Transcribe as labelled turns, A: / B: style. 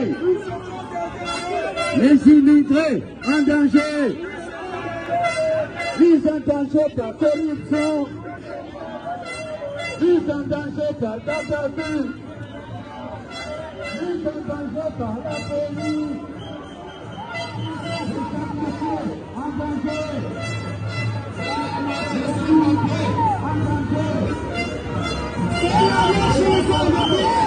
A: danger. Les immigrés en danger. Mise en danger par corruption. Mise en danger par Gaddafi. Mise en danger par la police. En danger. En danger.